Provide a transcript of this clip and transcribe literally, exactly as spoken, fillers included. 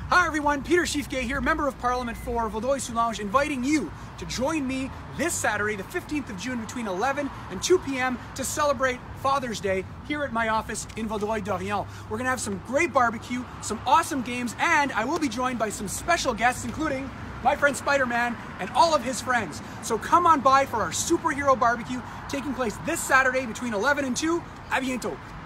Hi everyone, Peter Schiefke here, Member of Parliament for Vaudreuil Soulanges, inviting you to join me this Saturday, the fifteenth of June, between eleven and two p m to celebrate Father's Day here at my office in Vaudreuil-Dorion. We're going to have some great barbecue, some awesome games, and I will be joined by some special guests, including my friend Spiderman and all of his friends. So come on by for our superhero barbecue taking place this Saturday between eleven and two. À bientôt.